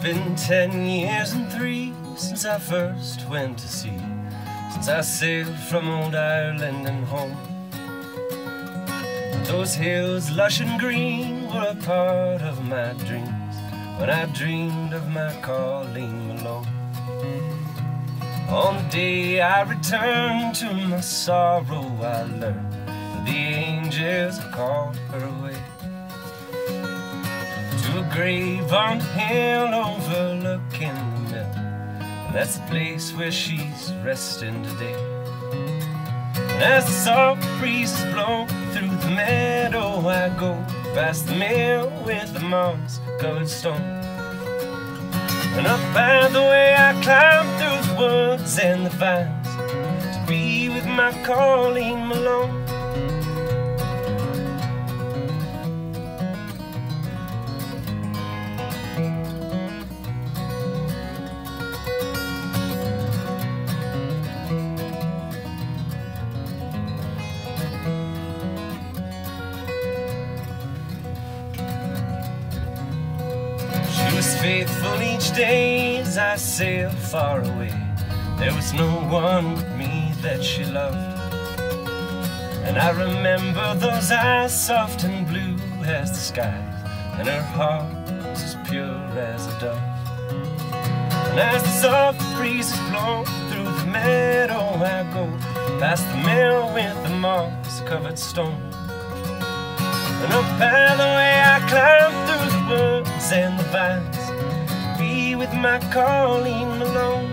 been 10 years and 3 since I first went to sea, since I sailed from old Ireland and home. Those hills lush and green were a part of my dreams when I dreamed of my calling alone. On the day I returned to my sorrow, I learned that the angels had called her away to a grave on the hill overlooking the mill, and that's the place where she's resting today. And as the soft breezes blow through the meadow, I go past the mill with the moss-covered stone. And up by the way I climb through the woods and the vines to be with my calling alone. She was faithful each day as I sailed far away. There was no one but me that she loved. And I remember those eyes soft and blue as the skies, and her heart was as pure as a dove. And as the soft breezes blow through the meadow, I go past the mill with the moss-covered stone. And up by the way I climb through the woods and the vines to be with my calling alone.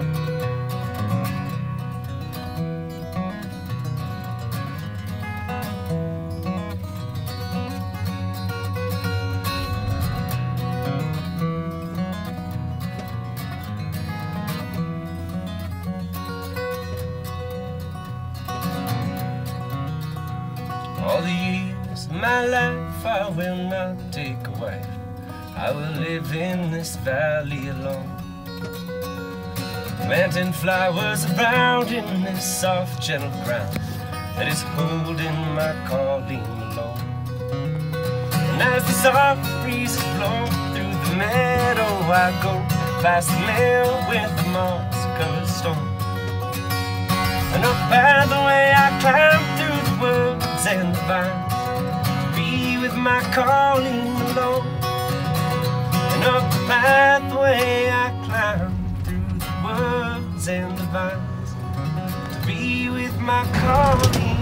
All the years of my life I will not take a wife. I will live in this valley alone, planting flowers around in this soft, gentle ground that is holding my calling alone. And as the soft breezes blow through the meadow, I go past the mill with the moss-covered stone. And up by the way I climb through the woods and the vines to be with my calling alone. And up the pathway I climb through the woods and the vines to be with my calling